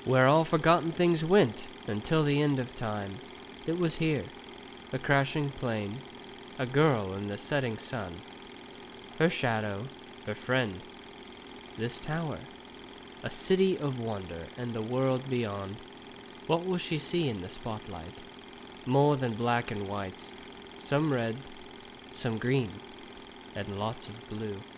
Where all forgotten things went until the end of time. It was here, a crashing plane, a girl in the setting sun, her shadow, her friend, this tower, a city of wonder and the world beyond. What will she see in the spotlight? More than black and whites, some red, some green, and lots of blue.